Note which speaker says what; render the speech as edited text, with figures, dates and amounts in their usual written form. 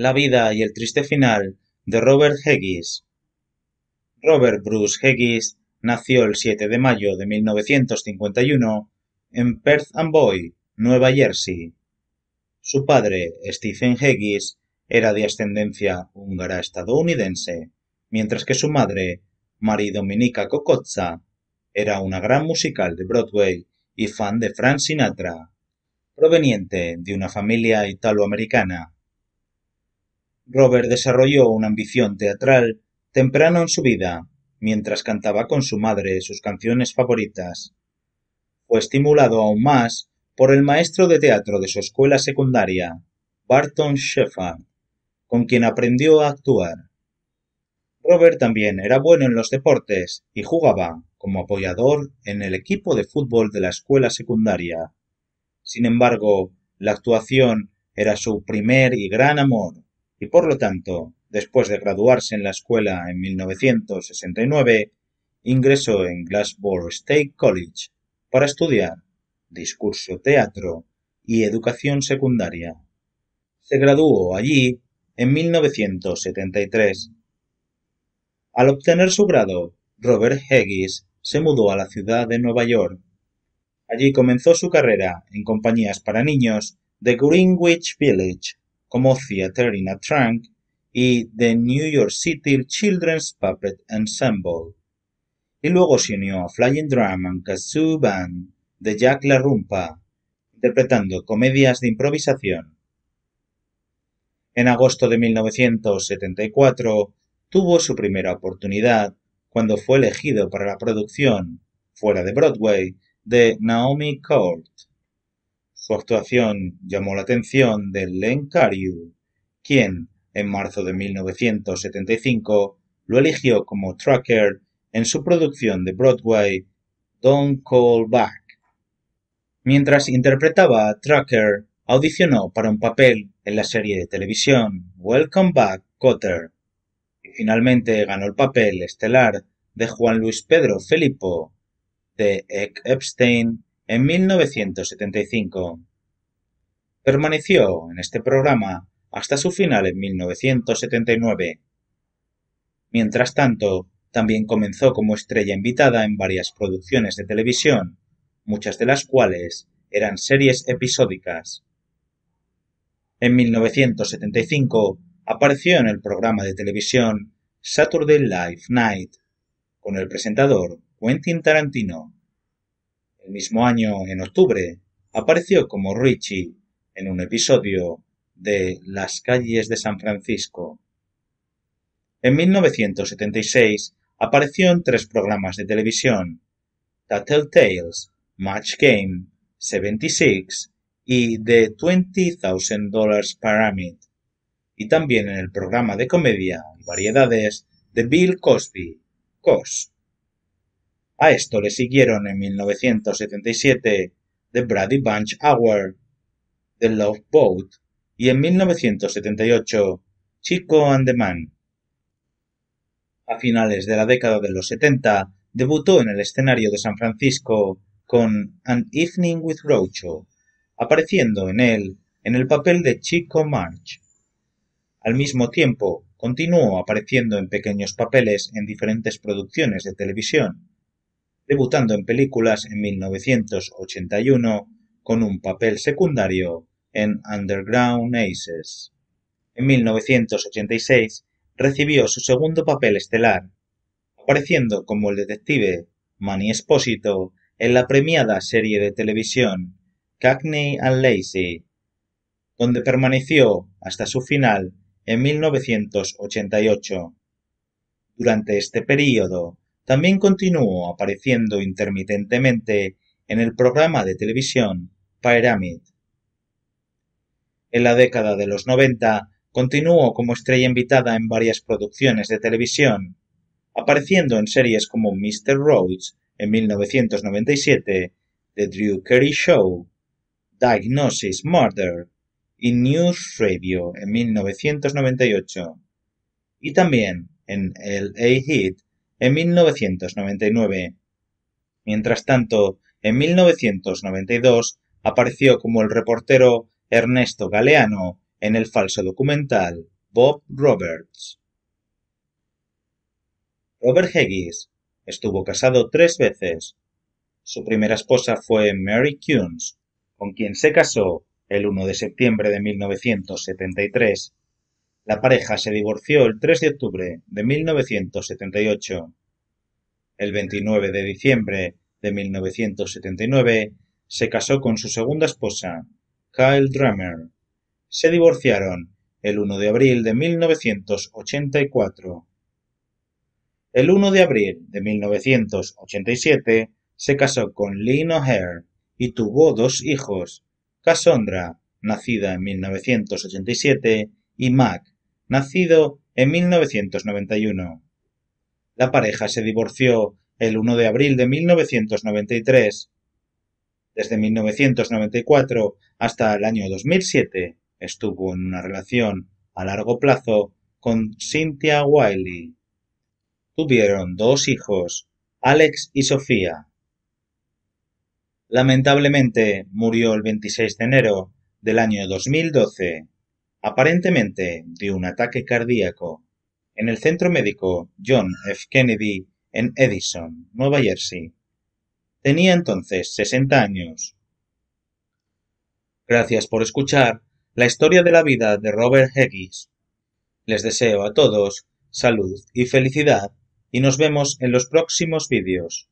Speaker 1: La vida y el triste final de Robert Haggis. Robert Bruce Haggis nació el 7 de mayo de 1951 en Perth Amboy, Nueva Jersey. Su padre, Stephen Haggis, era de ascendencia húngara estadounidense, mientras que su madre, Mary Dominica Cocozza, era una gran musical de Broadway y fan de Frank Sinatra, proveniente de una familia italoamericana. Robert desarrolló una ambición teatral temprano en su vida, mientras cantaba con su madre sus canciones favoritas. Fue estimulado aún más por el maestro de teatro de su escuela secundaria, Barton Shepherd, con quien aprendió a actuar. Robert también era bueno en los deportes y jugaba como apoyador en el equipo de fútbol de la escuela secundaria. Sin embargo, la actuación era su primer y gran amor, y por lo tanto, después de graduarse en la escuela en 1969, ingresó en Glasgow State College para estudiar discurso, teatro y educación secundaria. Se graduó allí en 1973. Al obtener su grado, Robert Haggis se mudó a la ciudad de Nueva York. Allí comenzó su carrera en compañías para niños de Greenwich Village, como Theater in a Trunk y The New York City Children's Puppet Ensemble, y luego se unió a Flying Drum and Kazoo Band de Jack LaRumpa, interpretando comedias de improvisación. En agosto de 1974 tuvo su primera oportunidad cuando fue elegido para la producción, fuera de Broadway, de Naomi Court. Su actuación llamó la atención de Len Cariou, quien, en marzo de 1975, lo eligió como Tracker en su producción de Broadway, Don't Call Back. Mientras interpretaba a Tracker, audicionó para un papel en la serie de televisión Welcome Back, Kotter, y finalmente ganó el papel estelar de Juan Luis Pedro Filippo de Epstein en 1975. Permaneció en este programa hasta su final en 1979. Mientras tanto, también comenzó como estrella invitada en varias producciones de televisión, muchas de las cuales eran series episódicas. En 1975 apareció en el programa de televisión Saturday Night Live con el presentador Quentin Tarantino. El mismo año, en octubre, apareció como Richie en un episodio de Las calles de San Francisco. En 1976 apareció en 3 programas de televisión: Tattletales, Match Game, 76 y The $20,000 Pyramid, y también en el programa de comedia y variedades de Bill Cosby, Cos. A esto le siguieron en 1977 The Brady Bunch Hour, The Love Boat y en 1978 Chico and the Man. A finales de la década de los 70 debutó en el escenario de San Francisco con An Evening with Groucho, apareciendo en él en el papel de Chico March. Al mismo tiempo, continuó apareciendo en pequeños papeles en diferentes producciones de televisión, debutando en películas en 1981 con un papel secundario en Underground Aces. En 1986 recibió su segundo papel estelar, apareciendo como el detective Manny Esposito en la premiada serie de televisión Cagney and Lacey, donde permaneció hasta su final en 1988. Durante este período, también continuó apareciendo intermitentemente en el programa de televisión Pyramid. En la década de los 90 continuó como estrella invitada en varias producciones de televisión, apareciendo en series como Mr. Rhodes en 1997, The Drew Carey Show, Diagnosis Murder y News Radio en 1998, y también en L.A. Heat en 1999. Mientras tanto, en 1992 apareció como el reportero Ernesto Galeano en el falso documental Bob Roberts. Robert Haggis estuvo casado 3 veces. Su primera esposa fue Mary Kunz, con quien se casó el 1 de septiembre de 1973. La pareja se divorció el 3 de octubre de 1978. El 29 de diciembre de 1979 se casó con su segunda esposa, Kyle Drummer. Se divorciaron el 1 de abril de 1984. El 1 de abril de 1987 se casó con Lynn O'Hare y tuvo 2 hijos, Cassandra, nacida en 1987, y Mac, nacido en 1991. La pareja se divorció el 1 de abril de 1993. Desde 1994 hasta el año 2007 estuvo en una relación a largo plazo con Cynthia Wiley. Tuvieron 2 hijos, Alex y Sofía. Lamentablemente murió el 26 de enero del año 2012, aparentemente de un ataque cardíaco, en el centro médico John F. Kennedy en Edison, Nueva Jersey. Tenía entonces 60 años. Gracias por escuchar la historia de la vida de Robert Haggis. Les deseo a todos salud y felicidad y nos vemos en los próximos vídeos.